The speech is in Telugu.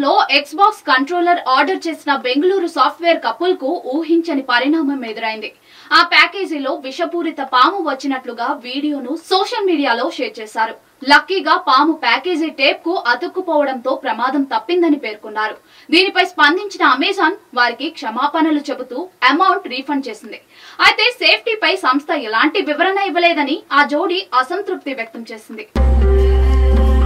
లో ఎక్స్బాక్స్ కంట్రోలర్ ఆర్డర్ చేసిన బెంగళూరు సాఫ్ట్వేర్ కపుల్ కు ఊహించని పరిణామం ఎదురైంది. ఆ ప్యాకేజీలో విషపూరిత పాము వచ్చినట్లుగా వీడియోను సోషల్ మీడియాలో షేర్ చేశారు. లక్కీగా పాము ప్యాకేజీ టేప్ కు అతుక్కుపోవడంతో ప్రమాదం తప్పిందని పేర్కొన్నారు. దీనిపై స్పందించిన అమెజాన్ వారికి క్షమాపణలు చెబుతూ అమౌంట్ రీఫండ్ చేసింది. అయితే సేఫ్టీపై సంస్థ ఎలాంటి వివరణ ఇవ్వలేదని ఆ జోడీ అసంతృప్తి వ్యక్తం చేసింది.